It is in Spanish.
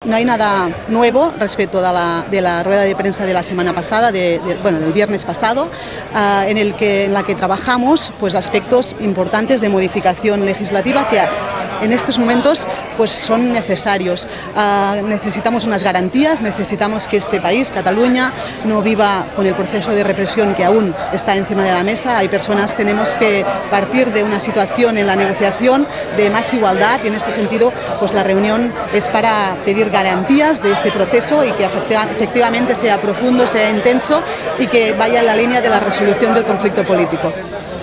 No hay nada nuevo respecto de la rueda de prensa de la semana pasada, del viernes pasado, en la que trabajamos pues, aspectos importantes de modificación legislativa que en estos momentos pues, son necesarios. Necesitamos unas garantías, necesitamos que este país, Cataluña, no viva con el proceso de represión que aún está encima de la mesa. Hay personas, tenemos que partir de una situación en la negociación de más igualdad y en este sentido pues, la reunión es para pedir garantías de este proceso y que efectivamente sea profundo, sea intenso y que vaya en la línea de la resolución del conflicto político.